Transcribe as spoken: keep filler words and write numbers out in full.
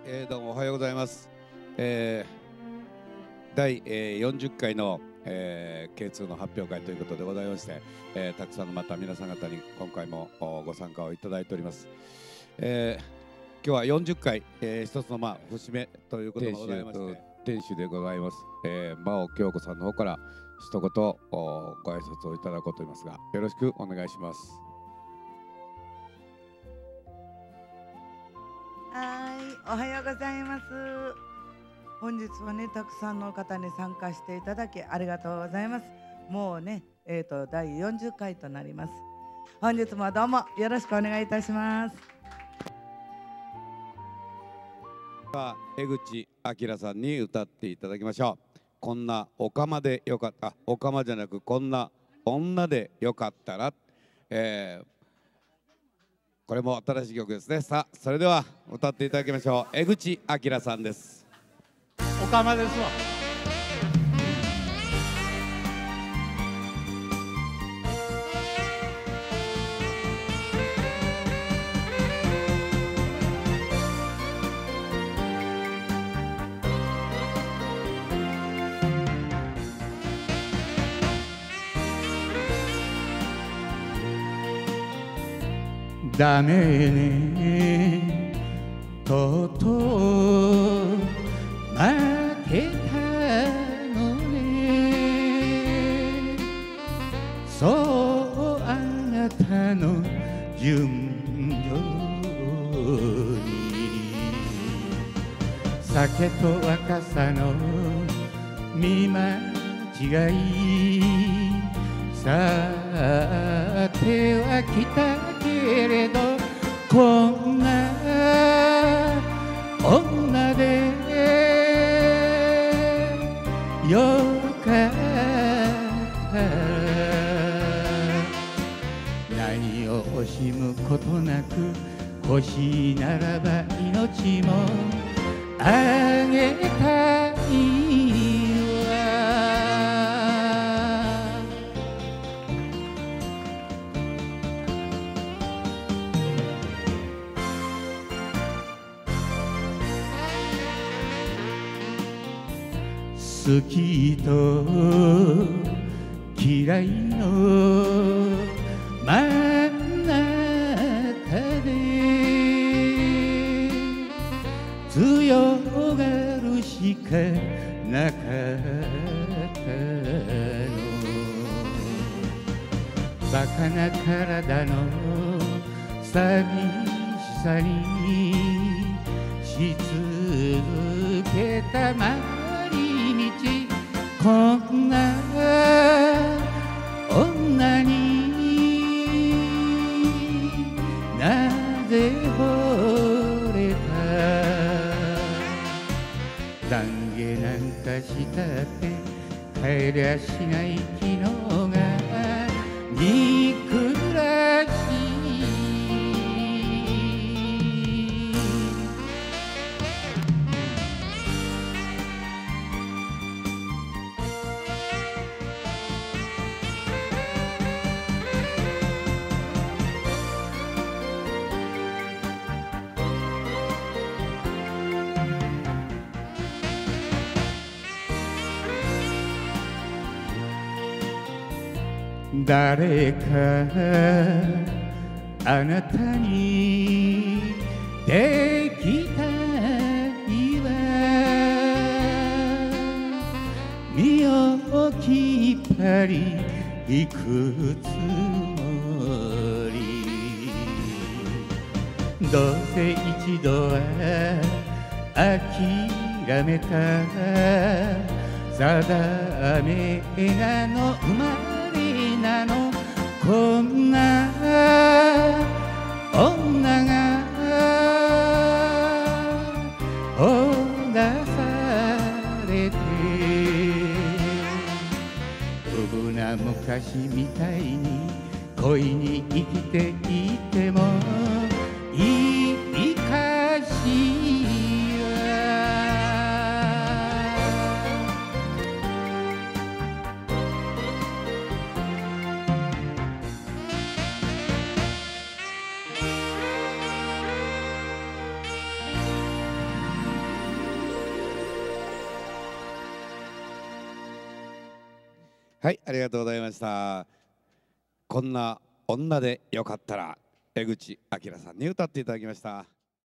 えー、どうもおはようございます。えー、第、えー、よんじゅっかいの、えー、ケーツー の発表会ということでございまして、えー、たくさんのまた皆さん方に今回もご参加をいただいております。えー、今日はよんじゅっかい、えー、一つのまあ節目ということでございまして、店主でございます、えー、真央京子さんの方から一言ご挨拶をいただこうと思いますが、よろしくお願いします。 はい、おはようございます。本日はね、たくさんの方に参加していただきありがとうございます。もうね、えーと、だいよんじゅっかいとなります。本日もどうもよろしくお願いいたします。 江口明さんに歌っていただきましょう。こんなおかまでよかった、おかまじゃなくこんな女でよかったら、えーこれも新しい曲ですね。さあ、それでは歌っていただきましょう。江口明さんです。 おかまですわ。ダメねとうとう負けたのね、そうあなたの順序に酒と若さの見間違い、さては来たけれどこんな女でよかったら、何を惜しむことなく欲しいならば命もあげたいわ。好きと嫌いの真ん中で強がるしかなかったの、バカな体の寂しさにし続けたまこんな女になぜ惚れた、懺悔なんかしたって帰りゃしない昨日が憎らしい。誰かあなたにできたいわ、身をきっぱりいくつもり、どうせ一度は諦めた定めなの生まなの、こんな女がほだされて、うぶな昔みたいに恋に生きていてもいいかしら。 はい、ありがとうございました。こんな女でよかったら江口明さんに歌っていただきました。